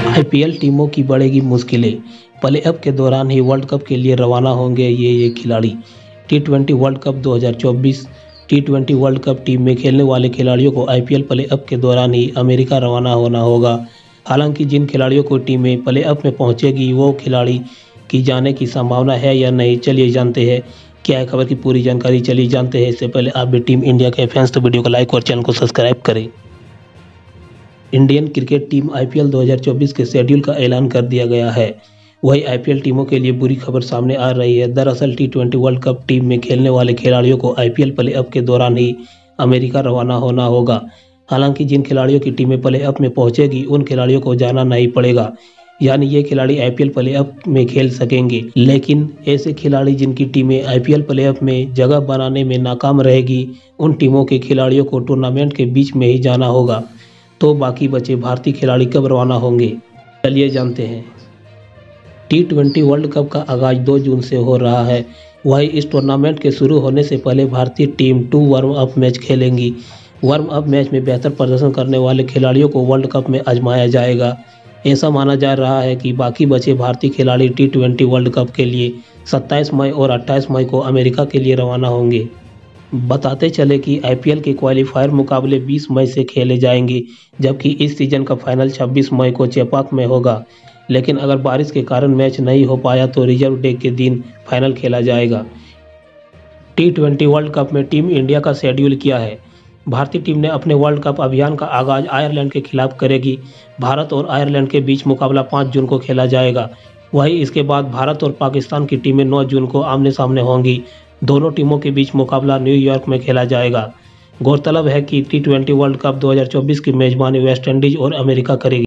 IPL टीमों की बढ़ेगी मुश्किलें, प्ले-ऑफ के दौरान ही वर्ल्ड कप के लिए रवाना होंगे ये खिलाड़ी। टी20 वर्ल्ड कप 2024 टी20 वर्ल्ड कप टीम में खेलने वाले खिलाड़ियों को आईपीएल प्ले-ऑफ के दौरान ही अमेरिका रवाना होना होगा। हालांकि जिन खिलाड़ियों को टीमें प्ले-ऑफ में पहुंचेगी वो खिलाड़ी की जाने की संभावना है या नहीं, चलिए जानते हैं क्या है खबर की पूरी जानकारी। चलिए जानते हैं। इससे पहले आप भी टीम इंडिया के फैंस तो वीडियो को लाइक और चैनल को सब्सक्राइब करें। इंडियन क्रिकेट टीम आईपीएल 2024 के शेड्यूल का ऐलान कर दिया गया है। वही आईपीएल टीमों के लिए बुरी खबर सामने आ रही है। दरअसल टी20 वर्ल्ड कप टीम में खेलने वाले खिलाड़ियों को आईपीएल प्ले-ऑफ के दौरान ही अमेरिका रवाना होना होगा। हालांकि जिन खिलाड़ियों की टीमें प्ले-ऑफ में पहुंचेगी उन खिलाड़ियों को जाना नहीं पड़ेगा, यानी ये खिलाड़ी आईपीएल प्ले-ऑफ में खेल सकेंगे। लेकिन ऐसे खिलाड़ी जिनकी टीमें आईपीएल प्ले-ऑफ में जगह बनाने में नाकाम रहेगी, उन टीमों के खिलाड़ियों को टूर्नामेंट के बीच में ही जाना होगा। तो बाकी बचे भारतीय खिलाड़ी कब रवाना होंगे, चलिए जानते हैं। टी20 वर्ल्ड कप का आगाज 2 जून से हो रहा है। वही इस टूर्नामेंट के शुरू होने से पहले भारतीय टीम 2 वार्म अप मैच खेलेंगी। वार्म अप मैच में बेहतर प्रदर्शन करने वाले खिलाड़ियों को वर्ल्ड कप में आजमाया जाएगा। ऐसा माना जा रहा है कि बाकी बचे भारतीय खिलाड़ी टी20 वर्ल्ड कप के लिए 27 मई और 28 मई को अमेरिका के लिए रवाना होंगे। बताते चले कि आईपीएल के क्वालीफायर मुकाबले 20 मई से खेले जाएंगे, जबकि इस सीजन का फाइनल 26 मई को चेपाक में होगा। लेकिन अगर बारिश के कारण मैच नहीं हो पाया तो रिजर्व डे के दिन फाइनल खेला जाएगा। टी20 वर्ल्ड कप में टीम इंडिया का शेड्यूल क्या है। भारतीय टीम ने अपने वर्ल्ड कप अभियान का आगाज आयरलैंड के खिलाफ करेगी। भारत और आयरलैंड के बीच मुकाबला 5 जून को खेला जाएगा। वहीं इसके बाद भारत और पाकिस्तान की टीमें 9 जून को आमने सामने होंगी। दोनों टीमों के बीच मुकाबला न्यूयॉर्क में खेला जाएगा। गौरतलब है कि टी20 वर्ल्ड कप 2024 की मेजबानी वेस्टइंडीज और अमेरिका करेगी।